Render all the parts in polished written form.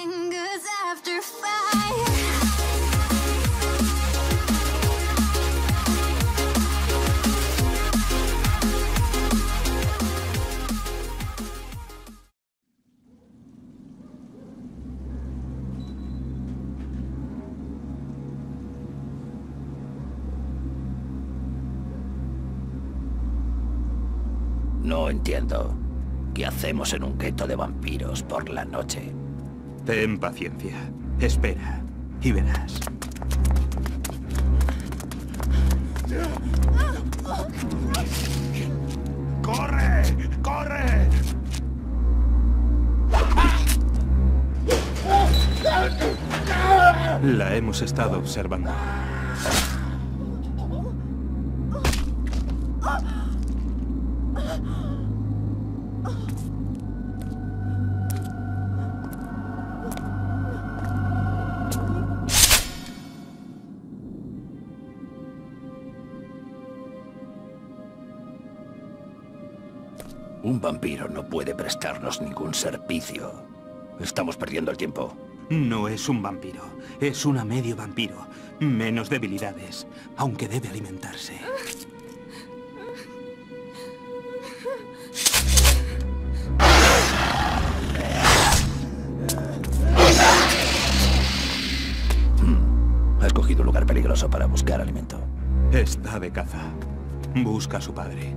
fingers after fire. No entiendo. ¿Qué hacemos en un gueto de vampiros por la noche? Ten paciencia. Espera y verás. ¡Corre! ¡Corre! La hemos estado observando. Un vampiro no puede prestarnos ningún servicio. Estamos perdiendo el tiempo. No es un vampiro. Es una medio vampiro. Menos debilidades. Aunque debe alimentarse. Ha escogido un lugar peligroso para buscar alimento. Está de caza. Busca a su padre.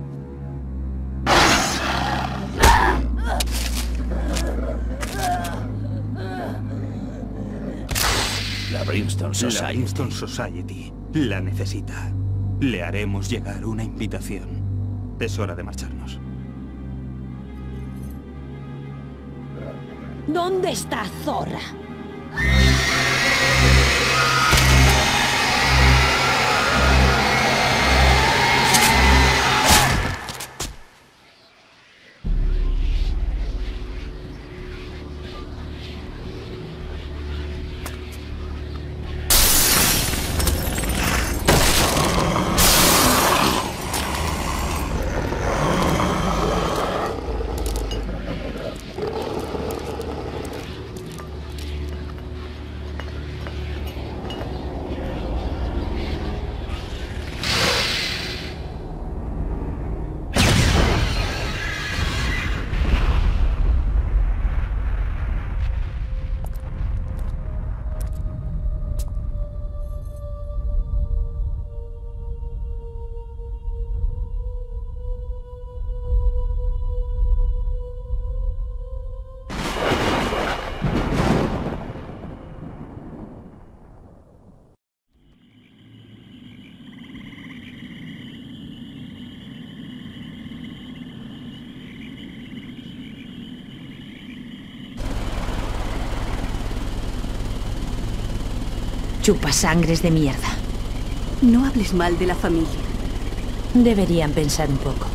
La Brimstone Society. La Brimstone Society la necesita. Le haremos llegar una invitación. Es hora de marcharnos. ¿Dónde está Zorra? Chupasangres de mierda. No hables mal de la familia. Deberían pensar un poco.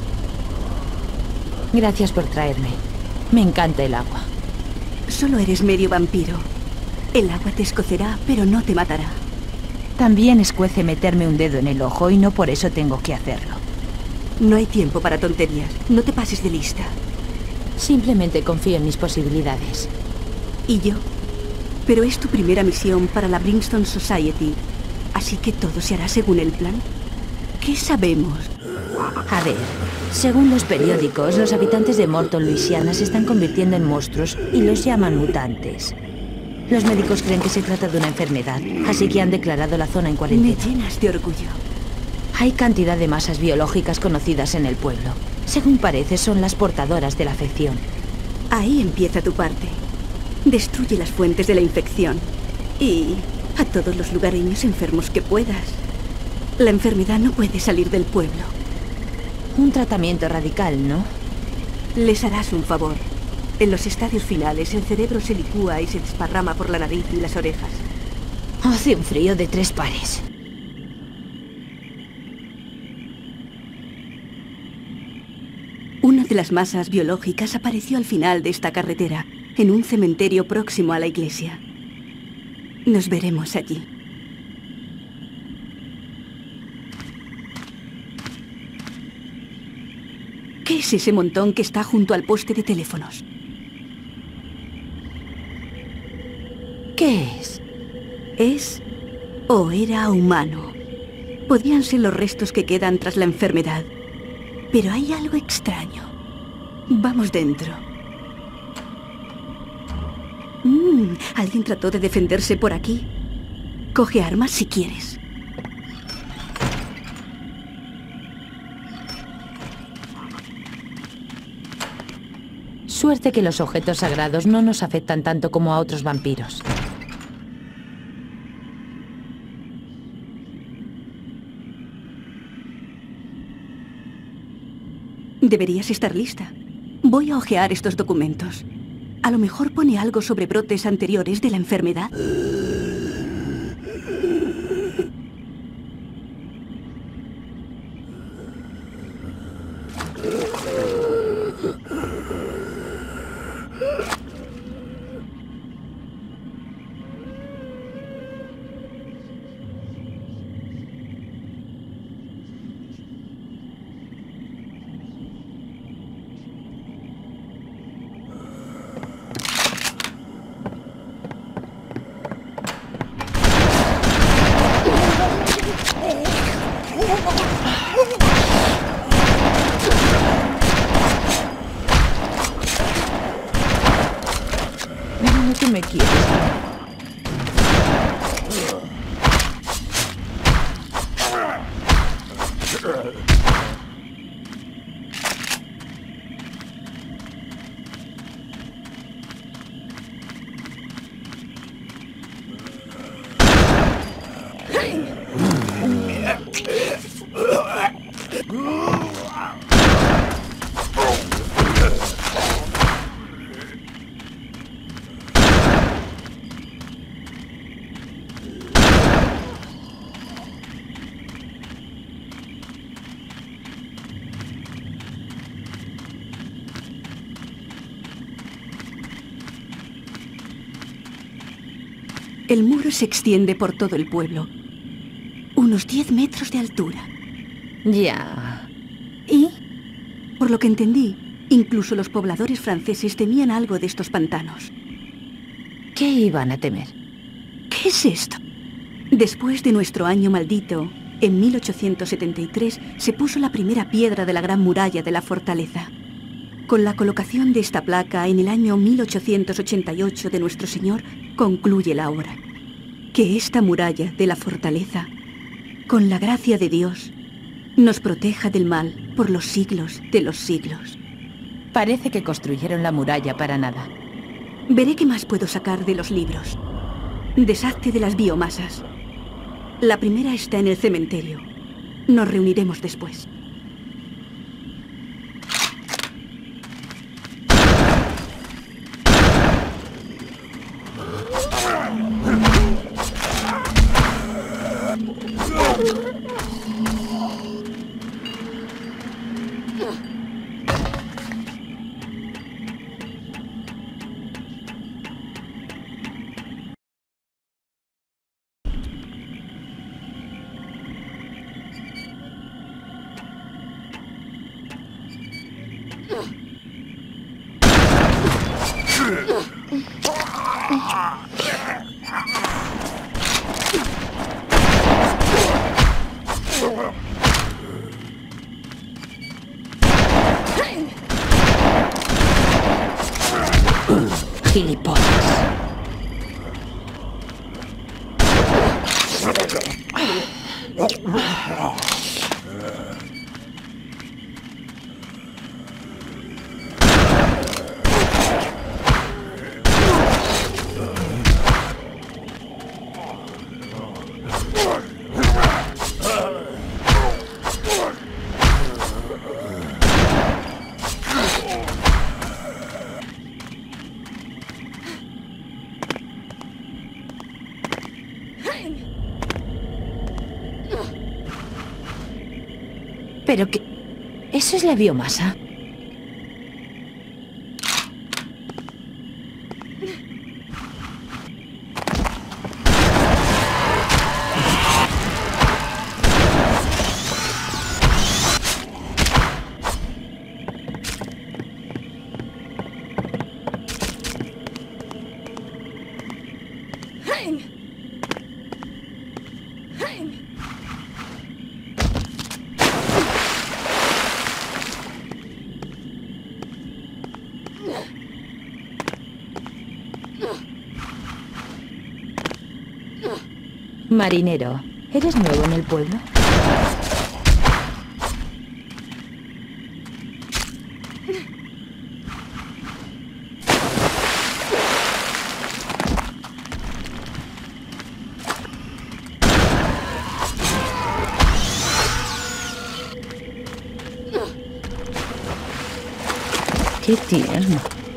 Gracias por traerme. Me encanta el agua. Solo eres medio vampiro. El agua te escocerá, pero no te matará. También escuece meterme un dedo en el ojo y no por eso tengo que hacerlo. No hay tiempo para tonterías. No te pases de lista. Simplemente confío en mis posibilidades. ¿Y yo? Pero es tu primera misión para la Brimstone Society, así que todo se hará según el plan. ¿Qué sabemos? A ver, según los periódicos, los habitantes de Morton, Luisiana, se están convirtiendo en monstruos y los llaman mutantes. Los médicos creen que se trata de una enfermedad, así que han declarado la zona en Me cuarentena. llenas de orgullo. Hay cantidad de masas biológicas conocidas en el pueblo. Según parece, son las portadoras de la afección. Ahí empieza tu parte. Destruye las fuentes de la infección. Y a todos los lugareños enfermos que puedas. La enfermedad no puede salir del pueblo. Un tratamiento radical, ¿no? Les harás un favor. En los estadios finales, el cerebro se licúa y se desparrama por la nariz y las orejas. Hace un frío de 3 pares. Una de las masas biológicas apareció al final de esta carretera, en un cementerio próximo a la iglesia. Nos veremos allí. ¿Qué es ese montón que está junto al poste de teléfonos? ¿Qué es? Es o era humano. Podrían ser los restos que quedan tras la enfermedad. Pero hay algo extraño. Vamos dentro. ¿Alguien trató de defenderse por aquí? Coge armas si quieres. Suerte que los objetos sagrados no nos afectan tanto como a otros vampiros. Deberías estar lista. Voy a hojear estos documentos. A lo mejor pone algo sobre brotes anteriores de la enfermedad. Dime que me quieres. El muro se extiende por todo el pueblo. Unos 10 metros de altura. Ya. Y, por lo que entendí, incluso los pobladores franceses temían algo de estos pantanos. ¿Qué iban a temer? ¿Qué es esto? Después de nuestro año maldito, en 1873, se puso la primera piedra de la gran muralla de la fortaleza. Con la colocación de esta placa en el año 1888 de nuestro Señor, concluye la obra. Que esta muralla de la fortaleza, con la gracia de Dios, nos proteja del mal por los siglos de los siglos. Parece que construyeron la muralla para nada. Veré qué más puedo sacar de los libros. Deshazte de las biomasas. La primera está en el cementerio. Nos reuniremos después. Gilipollas. ¿Pero qué? ¿Eso es la biomasa? Marinero, ¿eres nuevo en el pueblo? Qué tierno.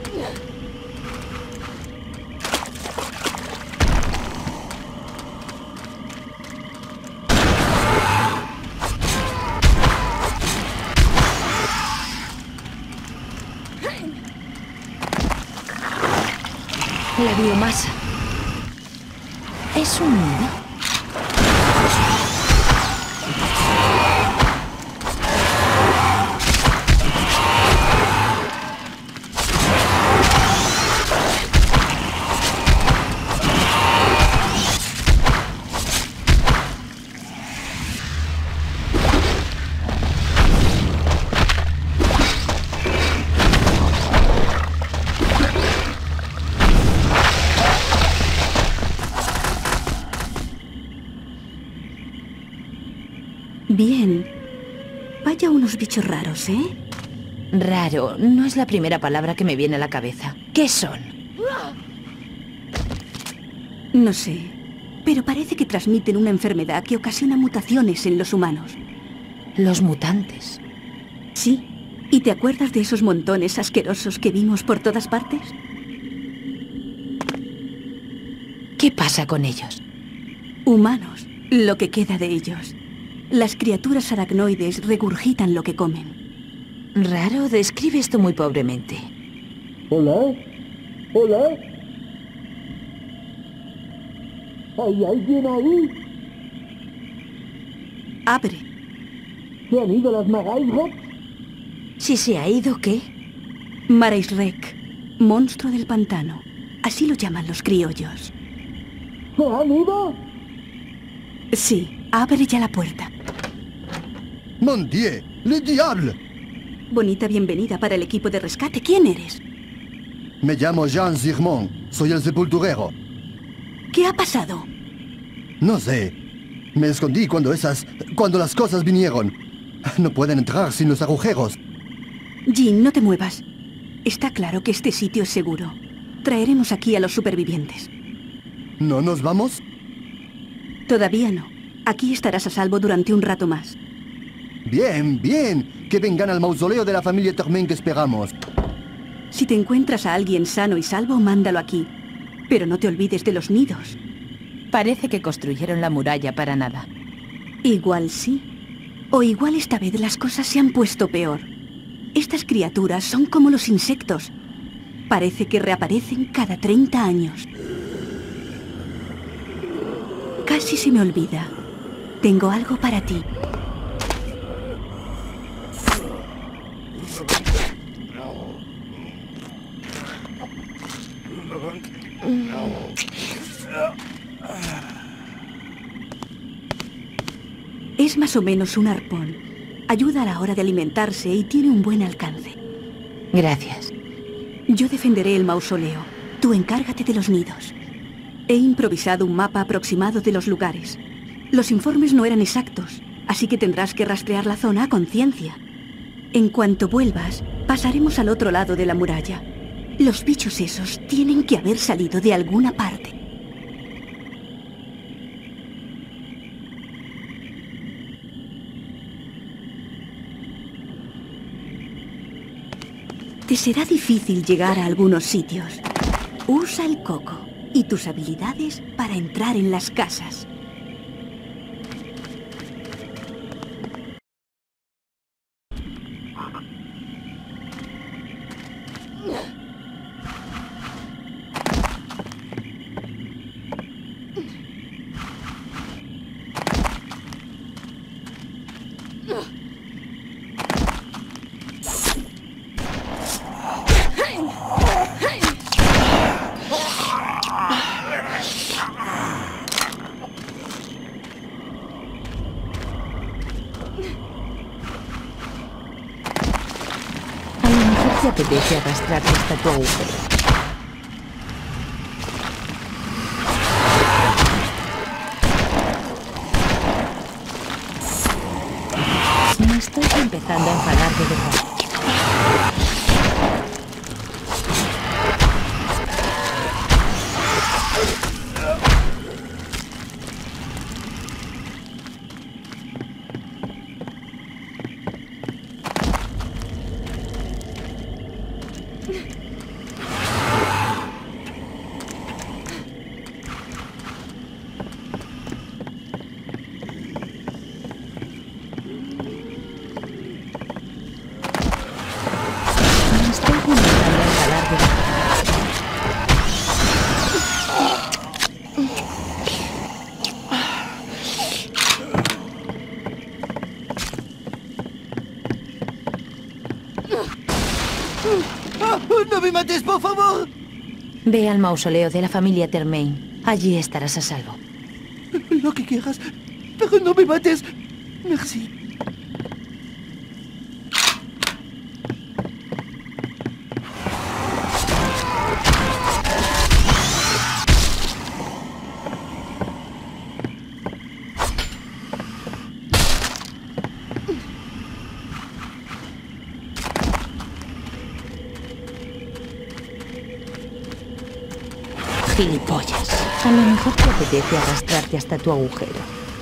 La biomasa. ¿Es un nido? Bien. Vaya unos bichos raros, ¿eh? Raro, no es la primera palabra que me viene a la cabeza. ¿Qué son? No sé, pero parece que transmiten una enfermedad que ocasiona mutaciones en los humanos. Los mutantes. Sí. ¿Y te acuerdas de esos montones asquerosos que vimos por todas partes? ¿Qué pasa con ellos? Humanos, lo que queda de ellos. Las criaturas aracnoides regurgitan lo que comen. Raro, describe esto muy pobremente. ¿Hola? ¿Hola? ¿Hay alguien ahí? Abre. ¿Se han ido las Magaisrek? Si se ha ido, ¿qué? Maraisrek, monstruo del pantano. Así lo llaman los criollos. ¿Se han ido? Sí, abre ya la puerta. Mon Dieu, le diable. Bonita bienvenida para el equipo de rescate. ¿Quién eres? Me llamo Jean Zirmont. Soy el sepulturero. ¿Qué ha pasado? No sé. Me escondí cuando las cosas vinieron. No pueden entrar sin los agujeros. Jean, no te muevas. Está claro que este sitio es seguro. Traeremos aquí a los supervivientes. ¿No nos vamos? Todavía no. Aquí estarás a salvo durante un rato más. Bien, bien. Que vengan al mausoleo de la familia Torment que esperamos. Si te encuentras a alguien sano y salvo, mándalo aquí. Pero no te olvides de los nidos. Parece que construyeron la muralla para nada. Igual sí. O igual esta vez las cosas se han puesto peor. Estas criaturas son como los insectos. Parece que reaparecen cada 30 años. Casi se me olvida. Tengo algo para ti. Es más o menos un arpón. Ayuda a la hora de alimentarse y tiene un buen alcance. Gracias. Yo defenderé el mausoleo. Tú encárgate de los nidos. He improvisado un mapa aproximado de los lugares. Los informes no eran exactos, así que tendrás que rastrear la zona a conciencia. En cuanto vuelvas, pasaremos al otro lado de la muralla. Los bichos esos tienen que haber salido de alguna parte. Te será difícil llegar a algunos sitios. Usa el coco y tus habilidades para entrar en las casas. A lo mejor te apetece arrastrarte hasta tu agujero. empezando a enfadar de verdad. ¡No me mates, por favor! Ve al mausoleo de la familia Termain. Allí estarás a salvo. Lo que quieras, pero no me mates. Merci. Gilipollas. A lo mejor te apetece arrastrarte hasta tu agujero.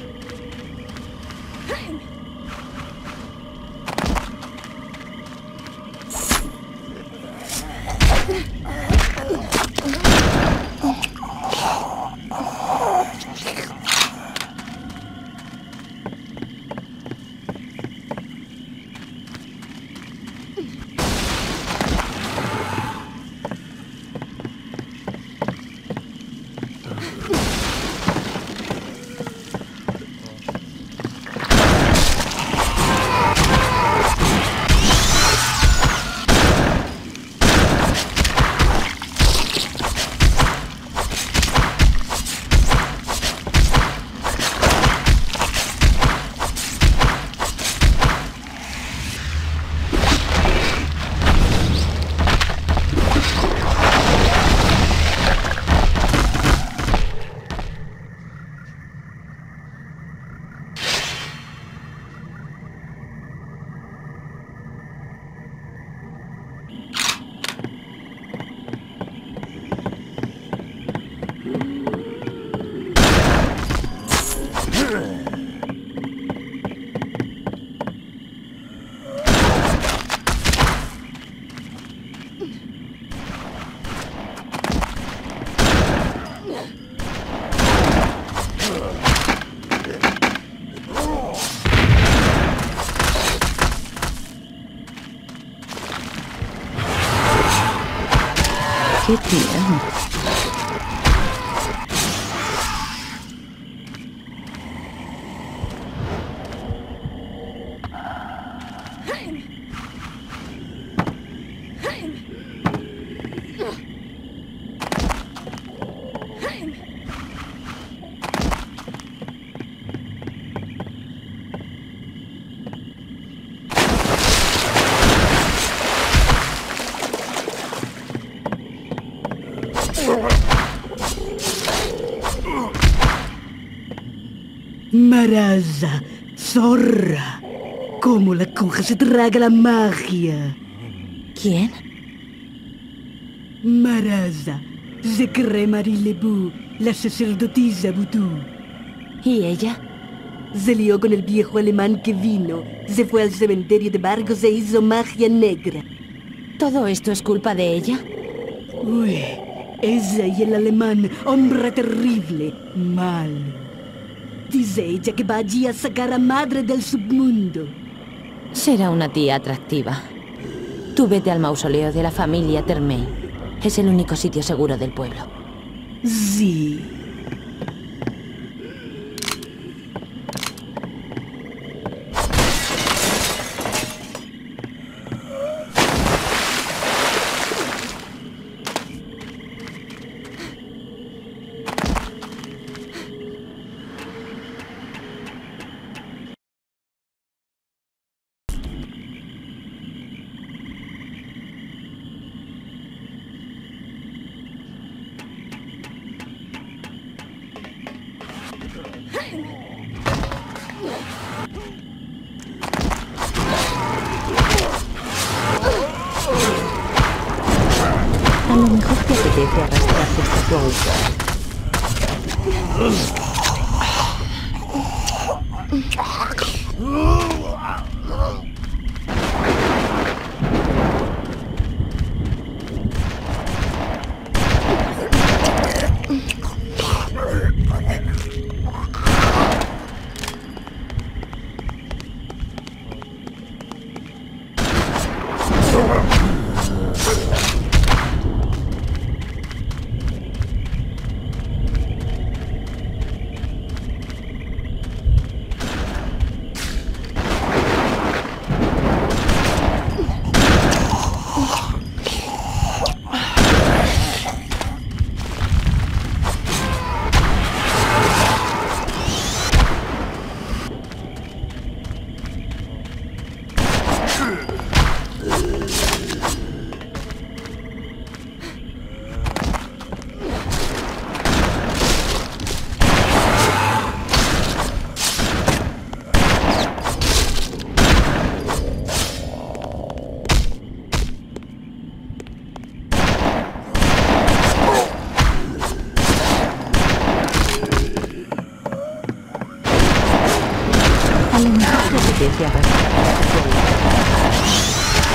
¡Qué tierno! Maraza, zorra. ¿Cómo la conja se traga la magia? ¿Quién? Maraza, se cree Marie Lebu, la sacerdotisa vudú. ¿Y ella? Se lió con el viejo alemán que vino, se fue al cementerio de Vargos e hizo magia negra. ¿Todo esto es culpa de ella? Uy, ella y el alemán, hombre terrible, malo. Dice ella que va allí a sacar a madre del submundo. Será una tía atractiva. Tú vete al mausoleo de la familia Termain. Es el único sitio seguro del pueblo. Sí. apetece arrastrarse hasta tu agujero. A lo mejor te apetece arrastrarte hasta tu agujero.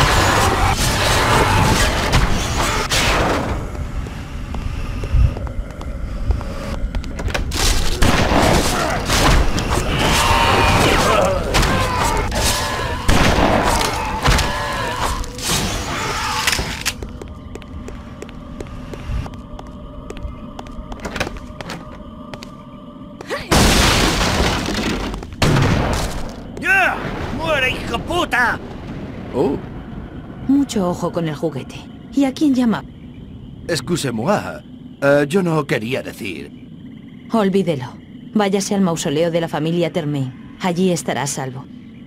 ¡Ya! ¡Muere, hijo puta! Oh, Mucho ojo con el juguete. ¿Y a quién llama? Excusez-moi. Yo no quería decir. Olvídelo. Váyase al mausoleo de la familia Termain. Allí estará a salvo.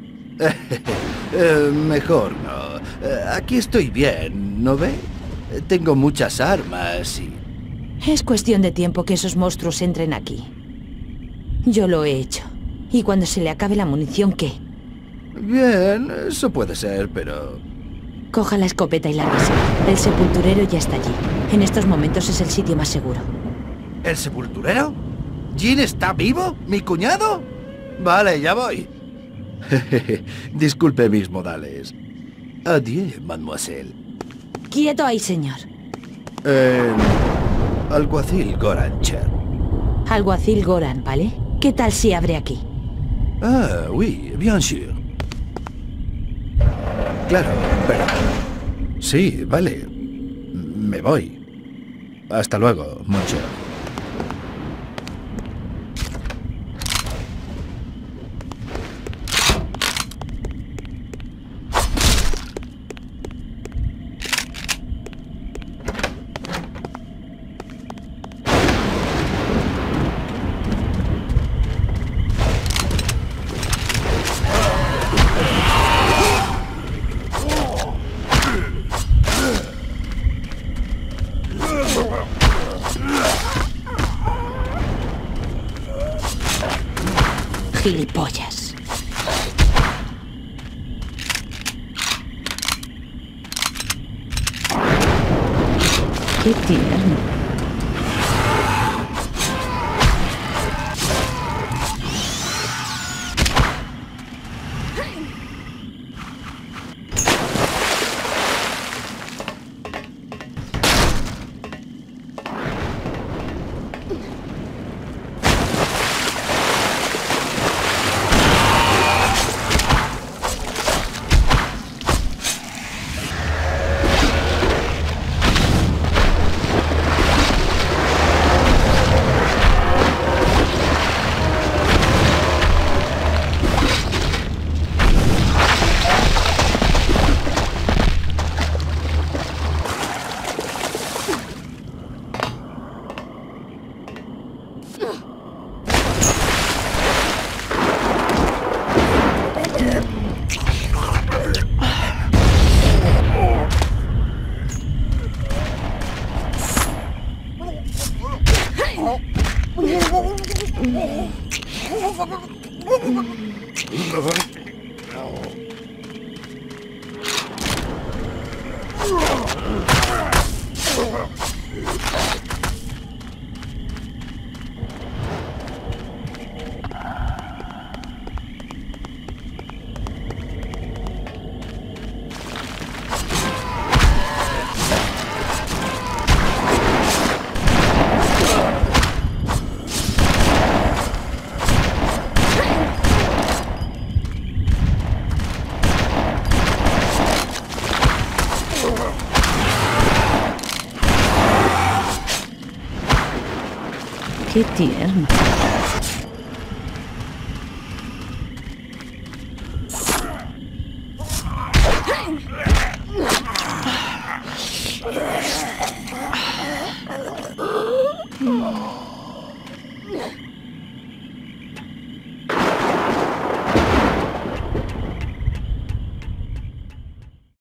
Mejor no. Aquí estoy bien, ¿no ve? Tengo muchas armas y... Es cuestión de tiempo que esos monstruos entren aquí. Yo lo he hecho. Y cuando se le acabe la munición, ¿qué? Bien, eso puede ser, pero... Coja la escopeta y lárguese. El sepulturero ya está allí. En estos momentos es el sitio más seguro. ¿El sepulturero? ¿Jin está vivo? ¿Mi cuñado? Vale, ya voy. Disculpe mis modales. Adiós, mademoiselle. ¡Quieto ahí, señor! Alguacil Gorancher. Alguacil Goran, ¿vale? ¿Qué tal si abre aquí? Ah, oui, bien sûr. Claro, pero... Sí, vale. Me voy. Hasta luego, mucho. Gilipollas. Qué tierno. Qué tierno.